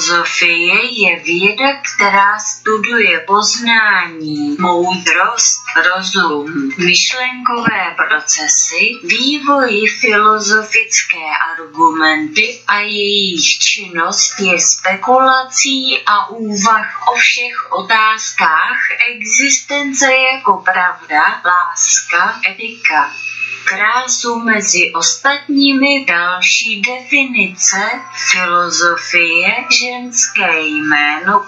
Filozofie je věda, která studuje poznání, moudrost, rozum, myšlenkové procesy, vývoj filozofické argumenty a jejich činnost je spekulací a úvah o všech otázkách existence jako pravda, láska, etika. Krásu mezi ostatními další definice filozofie, ženské jméno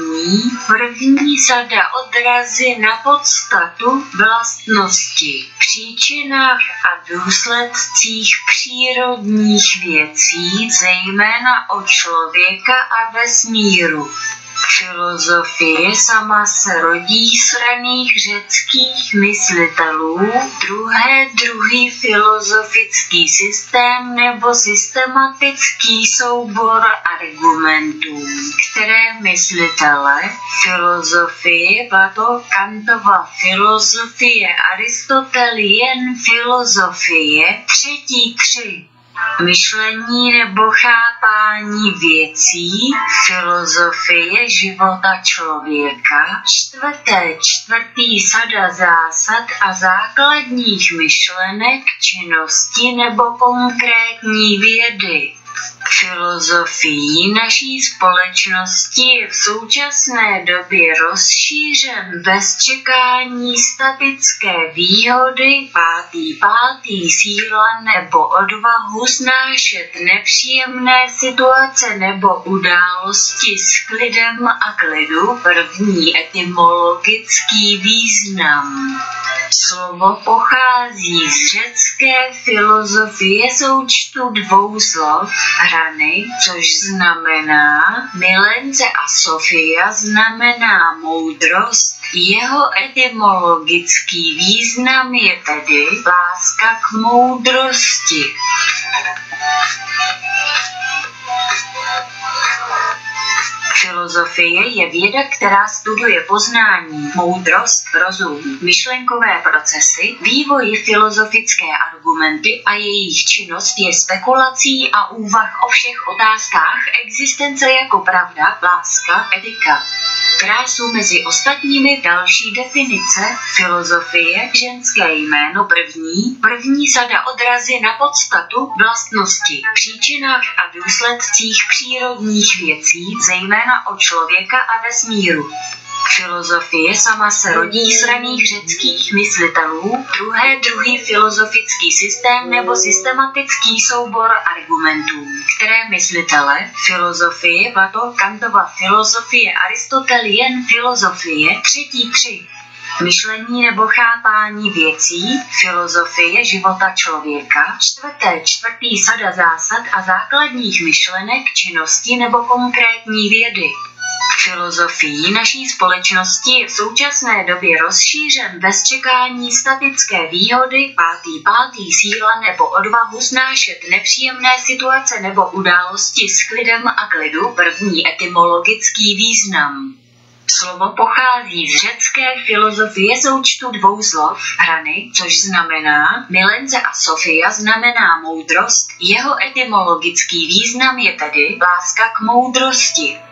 první sada odrazy na podstatu, vlastnosti, příčinách a důsledcích přírodních věcí, zejména od člověka a vesmíru. Filozofie sama se rodí z raných řeckých myslitelů, druhý filozofický systém nebo systematický soubor argumentů, které myslitele, filozofie, Platon, Kantova filozofie, Aristotelien filozofie, tři. Myšlení nebo chápání věcí, filozofie života člověka, čtvrtý sada zásad a základních myšlenek, činnosti nebo konkrétní vědy. Filozofií naší společnosti je v současné době rozšířen bez čekání statické výhody, pátý síla nebo odvahu snášet nepříjemné situace nebo události s klidem a klidu, první etymologický význam. Slovo pochází z řecké filozofie součtu dvou slov, hrany, což znamená milence a sofia znamená moudrost. Jeho etymologický význam je tedy láska k moudrosti. Filozofie je věda, která studuje poznání, moudrost, rozum, myšlenkové procesy, vývoj filozofické argumenty a jejich činnost je spekulací a úvah o všech otázkách existence jako pravda, láska, etika. Krásu mezi ostatními další definice filozofie, ženské jméno první sada odrazy na podstatu, vlastnosti, příčinách a důsledcích přírodních věcí, zejména od člověka a vesmíru. Filozofie sama se rodí z raných řeckých myslitelů, druhý filozofický systém nebo systematický soubor argumentů, které myslitele, filozofie, Platon, Kantova filozofie, Aristotelien filozofie, tři. Myšlení nebo chápání věcí, filozofie života člověka, čtvrtý sada zásad a základních myšlenek, činnosti nebo konkrétní vědy. Filozofií naší společnosti je v současné době rozšířen bez čekání statické výhody, pátý síla nebo odvahu snášet nepříjemné situace nebo události s klidem a klidu, první etymologický význam. Slovo pochází z řecké filozofie součtu dvou slov, hrany, což znamená milence a sofia znamená moudrost. Jeho etymologický význam je tedy láska k moudrosti.